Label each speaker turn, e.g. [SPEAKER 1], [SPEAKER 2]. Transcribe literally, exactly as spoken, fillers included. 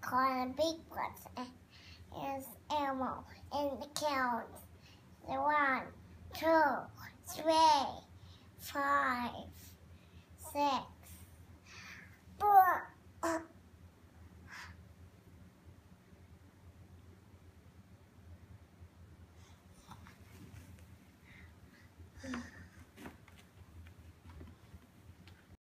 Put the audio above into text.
[SPEAKER 1] called Bigfoot is Elmo and the counts. The one, two, three, five, six.